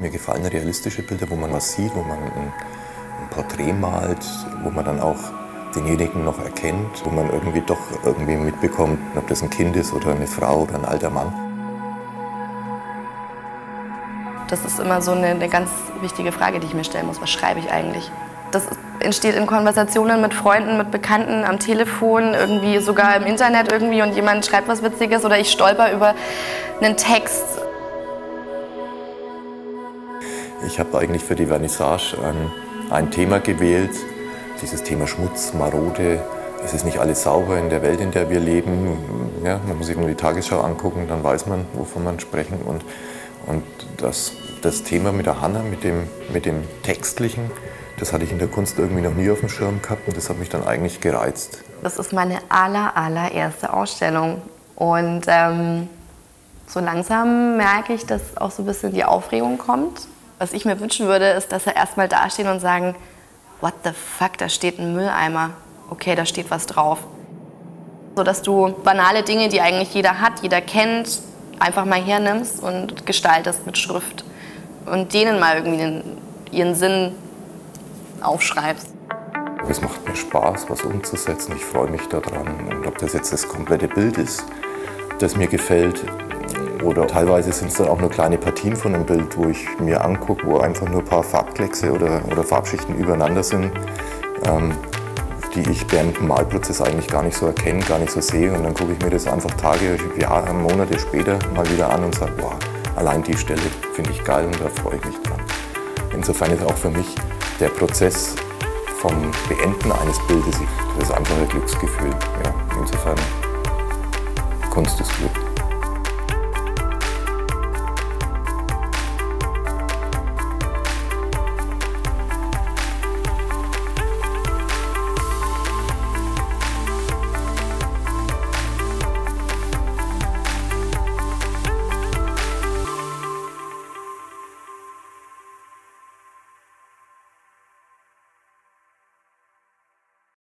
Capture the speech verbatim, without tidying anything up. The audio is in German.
Mir gefallen realistische Bilder, wo man was sieht, wo man ein, ein Porträt malt, wo man dann auch denjenigen noch erkennt, wo man irgendwie doch irgendwie mitbekommt, ob das ein Kind ist oder eine Frau oder ein alter Mann. Das ist immer so eine, eine ganz wichtige Frage, die ich mir stellen muss. Was schreibe ich eigentlich? Das entsteht in Konversationen mit Freunden, mit Bekannten, am Telefon, irgendwie sogar im Internet irgendwie und jemand schreibt was Witziges oder ich stolper über einen Text. Ich habe eigentlich für die Vernissage ein, ein Thema gewählt, dieses Thema Schmutz, Marode. Es ist nicht alles sauber in der Welt, in der wir leben. Ja, man muss sich nur die Tagesschau angucken, dann weiß man, wovon man sprechen. Und, und das, das Thema mit der Hannah, mit dem, mit dem Textlichen, das hatte ich in der Kunst irgendwie noch nie auf dem Schirm gehabt und das hat mich dann eigentlich gereizt. Das ist meine aller, allererste Ausstellung und ähm, so langsam merke ich, dass auch so ein bisschen die Aufregung kommt. Was ich mir wünschen würde, ist, dass er erstmal dastehen und sagen, what the fuck, da steht ein Mülleimer. Okay, da steht was drauf. So dass du banale Dinge, die eigentlich jeder hat, jeder kennt, einfach mal hernimmst und gestaltest mit Schrift und denen mal irgendwie den, ihren Sinn aufschreibst. Es macht mir Spaß, was umzusetzen. Ich freue mich daran. Und ob das jetzt das komplette Bild ist, das mir gefällt, oder teilweise sind es dann auch nur kleine Partien von einem Bild, wo ich mir angucke, wo einfach nur ein paar Farbkleckse oder, oder Farbschichten übereinander sind, ähm, die ich während dem Malprozess eigentlich gar nicht so erkenne, gar nicht so sehe. Und dann gucke ich mir das einfach Tage, Jahre, Monate später mal wieder an und sage, wow, allein die Stelle finde ich geil und da freue ich mich dran. Insofern ist auch für mich der Prozess vom Beenden eines Bildes, das ist einfach ein Glücksgefühl. Ja, insofern, Kunst ist Glück.